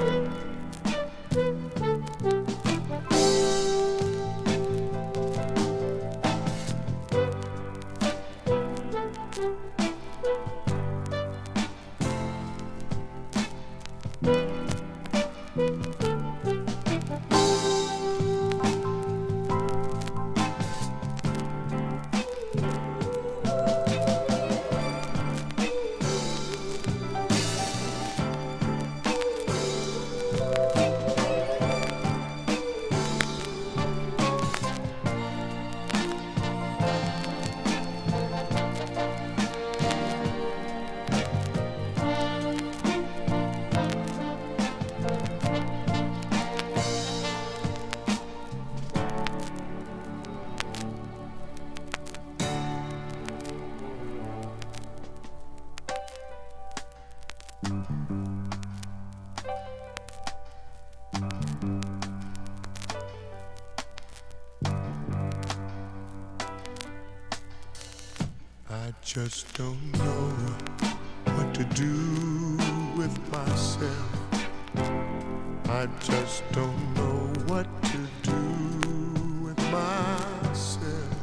I just don't know what to do with myself. I just don't know what to do with myself.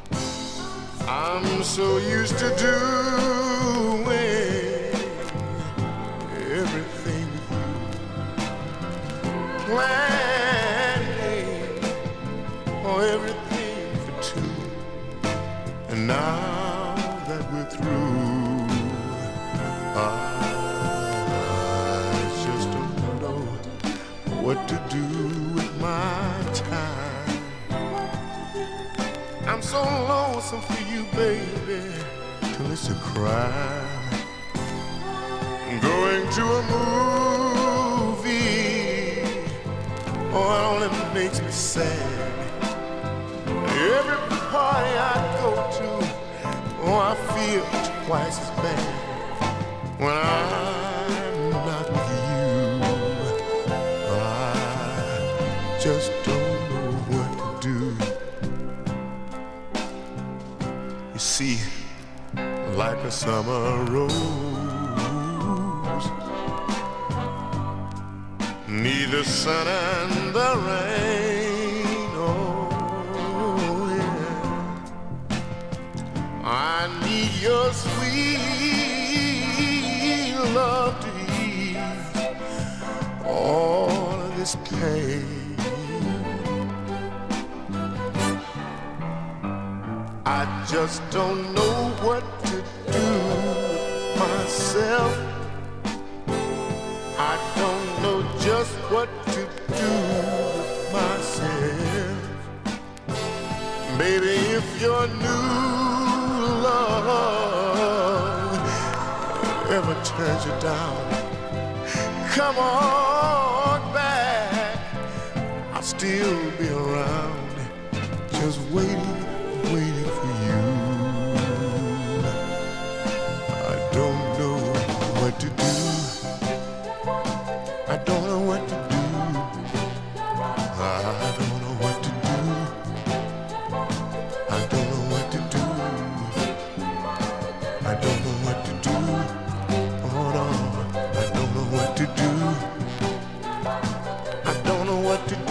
I'm so used to doing everything with you, planning for everything for two, and now that we're through, I just don't know what to do with my time. I'm so lonesome for you, baby, till it's a crime. Going to a movie, oh, it only makes me sad. Every party I go to, oh, I feel twice as bad when I'm not with you. I just don't know what to do. You see, like a summer rose, need the sun and the rain, oh yeah. I need your sweet love to ease all of this pain. I just don't know what to do with myself. I don't know just what to do with myself. Baby, if your new love ever turns you down, come on back, I'll still be around, just waiting for you. I don't know what to do. I don't know what to do. I don't know what to do. I don't know what to do. I don't know what to do. Oh no, I don't know what to do. I don't know what to do.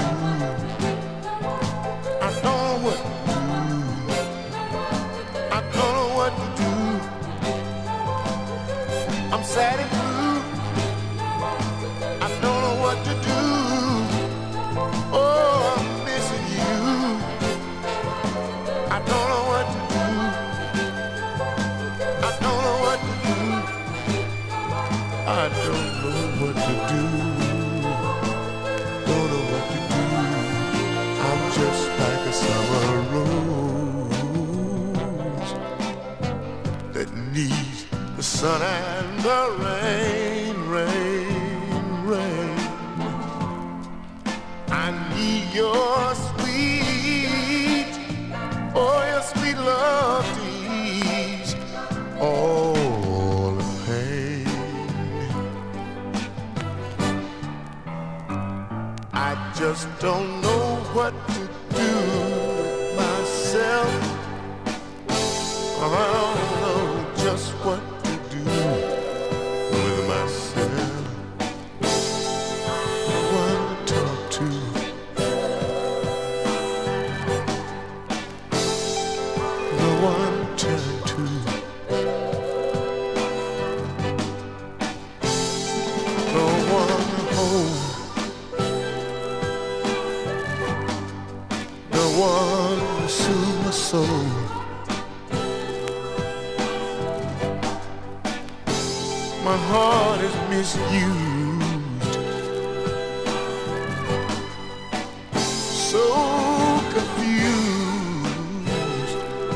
I don't know what to do. I don't know what to do. I'm sad and blue. I don't know what to do. Oh, I'm missing you. I don't know what to do. I don't know what to do. I don't know what to do. Don't know what to do. I'm just like a summer rose that needs the sun and the rain, rain, rain. I need your sweet, oh, your sweet love to ease all the pain. I just don't know what to do with myself. I don't know just what to do with myself. one to soothe my soul. My heart is misused, so confused.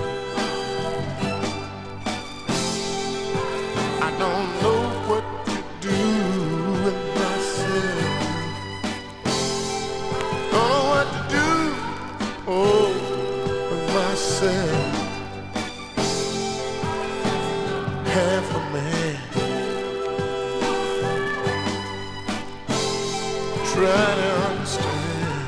I don't know what to do with myself. Don't know what to do, oh, with myself. Half a man, try to understand.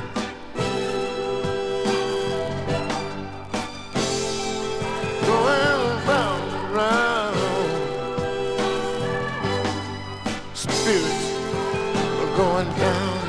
Going round and round, spirits are going down.